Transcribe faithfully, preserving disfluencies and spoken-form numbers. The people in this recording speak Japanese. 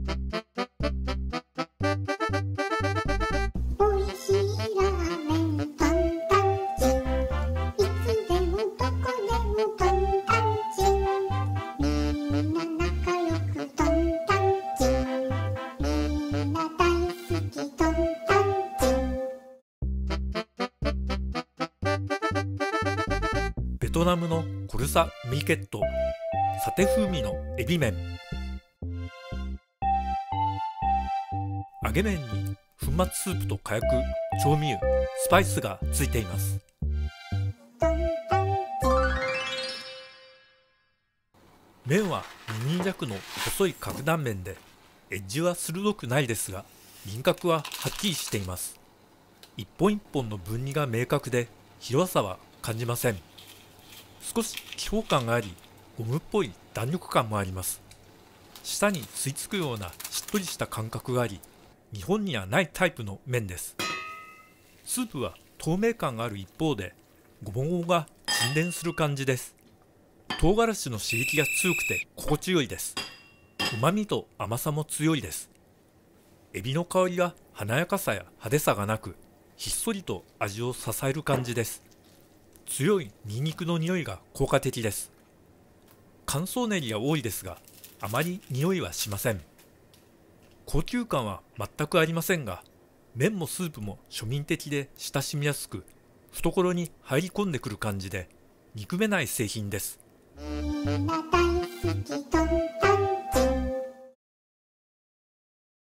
おいしいラーメントンタンチン、いつでもどこでもトンタンチン、みんな仲良くトンタンチン、みんな大好きトンタンチン。 ベトナムのコルサ・ミーケット、サテ風味のエビ麺。揚げ麺に粉末スープと火薬、調味油、スパイスがついています。麺はにミリ弱の細い角断面で、エッジは鋭くないですが、輪郭ははっきりしています。一本一本の分離が明確で、広さは感じません。少し気泡感があり、ゴムっぽい弾力感もあります。舌に吸い付くようなしっとりした感覚があり、日本にはないタイプの麺です。スープは透明感がある一方で、ごぼうが沈殿する感じです。唐辛子の刺激が強くて心地よいです。旨味と甘さも強いです。エビの香りは華やかさや派手さがなく、ひっそりと味を支える感じです。強いニンニクの匂いが効果的です。乾燥ネギが多いですが、あまり匂いはしません。高級感は全くありませんが、麺もスープも庶民的で親しみやすく、懐に入り込んでくる感じで、憎めない製品です。 みんな大好きトン